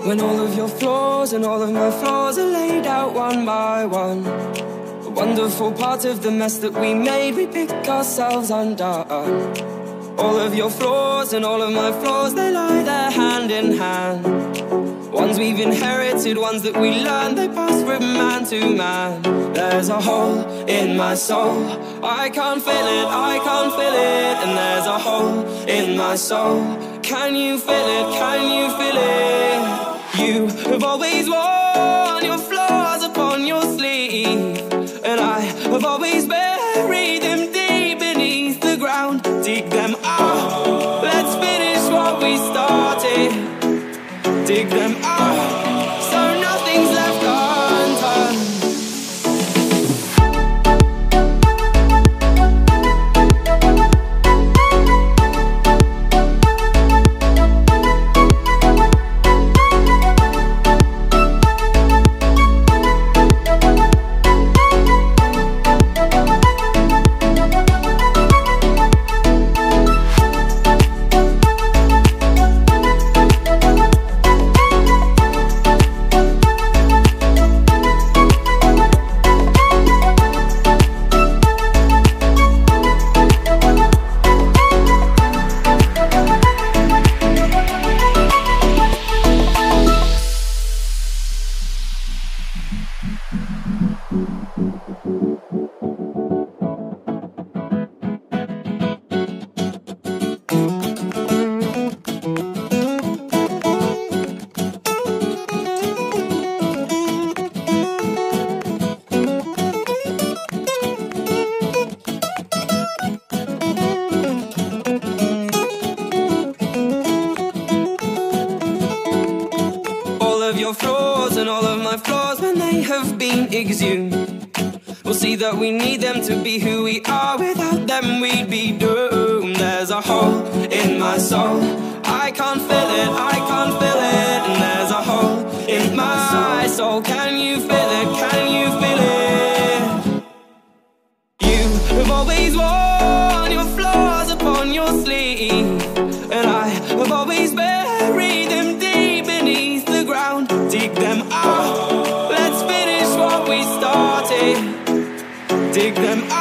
When all of your flaws and all of my flaws are laid out one by one, the wonderful part of the mess that we made, we pick ourselves undone. All of your flaws and all of my flaws, they lie there hand in hand. Ones we've inherited, ones that we learned, they pass from man to man. There's a hole in my soul, I can't feel it, I can't feel it. And there's a hole in my soul, can you feel it, can you feel it? You have always worn your flaws upon your sleeve, and I have always buried them deep beneath the ground. Dig them out, let's finish what we started. Dig them out, so nothing's left unturned. Your flaws and all of my flaws, when they have been exhumed, we'll see that we need them to be who we are. Without them we'd be doomed. There's a hole in my soul, I can't feel it, I can't feel it. And there's a hole in my soul, can you feel it, can you feel it? You have always worn your flaws upon your sleeve, and I have always buried them deep beneath the ground. Dig them out, let's finish what we started. Dig them out.